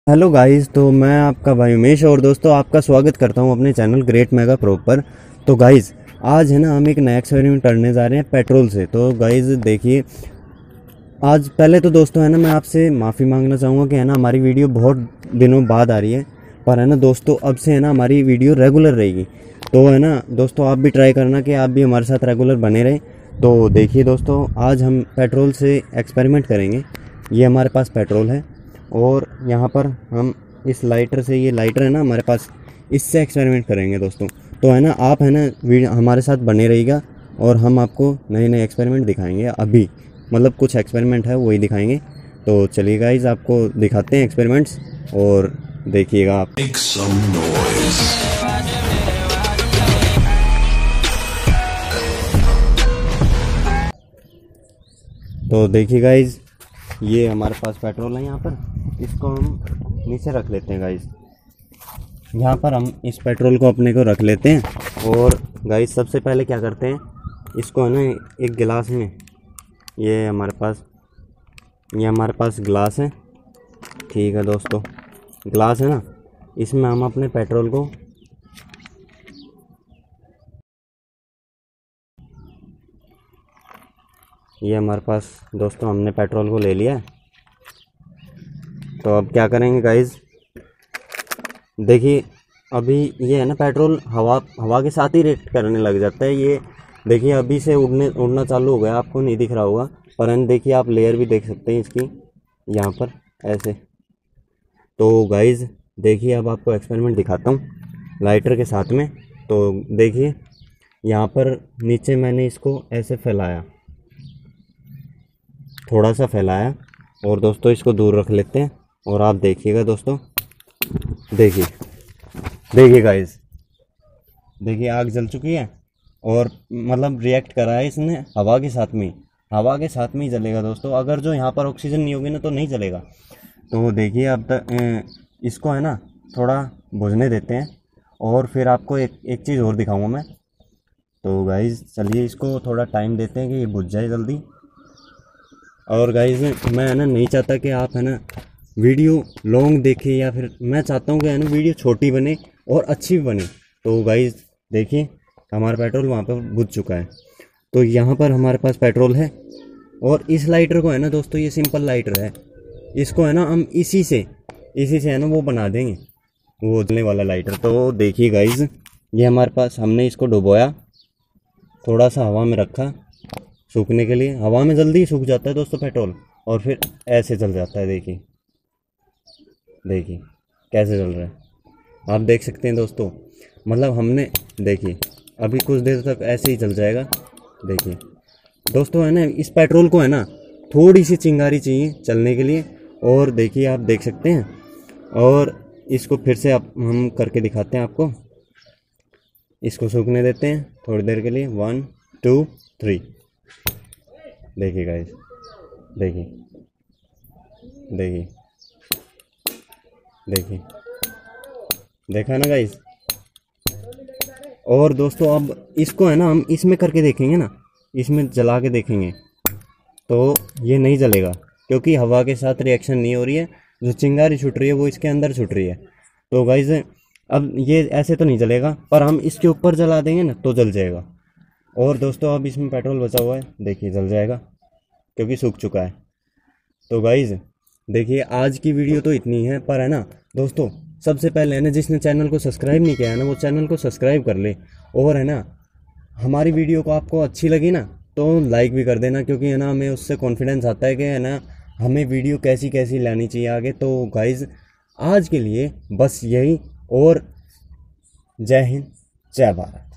Hello guys, तो मैं आपका भाई उमेश और दोस्तों आपका स्वागत करता हूं अपने चैनल ग्रेट मेगा प्रो पर। तो गाइस आज है ना, हम एक नया एक्सपेरिमेंट करने जा रहे हैं पेट्रोल से। तो गाइस देखिए, आज पहले तो दोस्तों है ना, मैं आपसे माफ़ी मांगना चाहूँगा कि है ना, हमारी वीडियो बहुत दिनों बाद आ रही है। पर है ना दोस्तों, अब से है ना हमारी वीडियो रेगुलर रहेगी। तो है ना दोस्तों, आप भी ट्राई करना कि आप भी हमारे साथ रेगुलर बने रहें। तो देखिए दोस्तों, आज हम पेट्रोल से एक्सपेरिमेंट करेंगे। ये हमारे पास पेट्रोल है और यहाँ पर हम इस लाइटर से, ये लाइटर है ना हमारे पास, इससे एक्सपेरिमेंट करेंगे दोस्तों। तो है ना, आप है ना वीडियो हमारे साथ बने रहिएगा और हम आपको नए नए एक्सपेरिमेंट दिखाएंगे। अभी मतलब कुछ एक्सपेरिमेंट है वही दिखाएंगे। तो चलिए गाइज, आपको दिखाते हैं एक्सपेरिमेंट्स और देखिएगा आप। Make some noise. तो देखिए गाइज, ये हमारे पास पेट्रोल है यहाँ पर। इसको हम नीचे रख लेते हैं गाइज। यहाँ पर हम इस पेट्रोल को अपने को रख लेते हैं। और गाइज सबसे पहले क्या करते हैं, इसको है ना एक गिलास में, ये हमारे पास गिलास है। ठीक है दोस्तों, गिलास है ना, इसमें हम अपने पेट्रोल को ये हमारे पास दोस्तों हमने पेट्रोल को ले लिया है। तो अब क्या करेंगे गाइज, देखिए अभी ये है ना पेट्रोल हवा के साथ ही रिएक्ट करने लग जाता है। ये देखिए अभी से उड़ना चालू हो गया, आपको नहीं दिख रहा होगा पर देखिए आप लेयर भी देख सकते हैं इसकी यहाँ पर ऐसे। तो गाइज देखिए, अब आपको एक्सपेरिमेंट दिखाता हूँ लाइटर के साथ में। तो देखिए यहाँ पर नीचे मैंने इसको ऐसे फैलाया, थोड़ा सा फैलाया, और दोस्तों इसको दूर रख लेते हैं। और आप देखिएगा दोस्तों, देखिए गाइस, देखिए आग जल चुकी है और मतलब रिएक्ट करा है इसने हवा के साथ में ही जलेगा दोस्तों। अगर जो यहाँ पर ऑक्सीजन नहीं होगी ना तो नहीं जलेगा। तो देखिए अब तक इसको है ना थोड़ा बुझने देते हैं और फिर आपको एक चीज़ और दिखाऊंगा मैं। तो गाइस चलिए इसको थोड़ा टाइम देते हैं कि ये बुझ जाए जल्दी। और गाइस मैं है ना नहीं चाहता कि आप है ना वीडियो लॉन्ग देखें, या फिर मैं चाहता हूँ कि है ना वीडियो छोटी बने और अच्छी भी बने। तो गाइस देखिए, हमारा पेट्रोल वहाँ पर बुझ चुका है। तो यहाँ पर हमारे पास पेट्रोल है और इस लाइटर को है ना दोस्तों, ये सिंपल लाइटर है, इसको है ना हम इसी से है ना वो बना देंगे, वो जलने वाला लाइटर। तो देखिए गाइस, ये हमारे पास, हमने इसको डुबोया, थोड़ा सा हवा में रखा सूखने के लिए। हवा में जल्दी सूख जाता है दोस्तों पेट्रोल, और फिर ऐसे जल जाता है। देखिए कैसे जल रहा है, आप देख सकते हैं दोस्तों। मतलब हमने, देखिए अभी कुछ देर तक ऐसे ही चल जाएगा। देखिए दोस्तों, है ना इस पेट्रोल को है ना थोड़ी सी चिंगारी चाहिए चलने के लिए। और देखिए आप देख सकते हैं, और इसको फिर से हम करके दिखाते हैं आपको। इसको सूखने देते हैं थोड़ी देर के लिए। 1 2 3। देखिए गाइस, देखिए देखा ना गाइस। और दोस्तों अब इसको है ना हम इसमें करके देखेंगे ना, इसमें जला के देखेंगे तो ये नहीं जलेगा, क्योंकि हवा के साथ रिएक्शन नहीं हो रही है। जो चिंगारी छूट रही है वो इसके अंदर छूट रही है। तो गाइस अब ये ऐसे तो नहीं जलेगा, पर हम इसके ऊपर जला देंगे ना तो जल जाएगा। और दोस्तों अब इसमें पेट्रोल बचा हुआ है, देखिए जल जाएगा क्योंकि सूख चुका है। तो गाइज देखिए, आज की वीडियो तो इतनी है, पर है ना दोस्तों, सबसे पहले है ना जिसने चैनल को सब्सक्राइब नहीं किया है ना, वो चैनल को सब्सक्राइब कर ले। और है ना हमारी वीडियो को आपको अच्छी लगी ना तो लाइक भी कर देना, क्योंकि है ना हमें उससे कॉन्फिडेंस आता है कि है ना हमें वीडियो कैसी कैसी लानी चाहिए आगे। तो गाइज आज के लिए बस यही, और जय हिंद जय भारत।